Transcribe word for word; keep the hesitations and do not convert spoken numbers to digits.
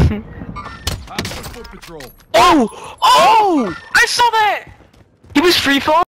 Oh! Oh! I saw that! He was free fall.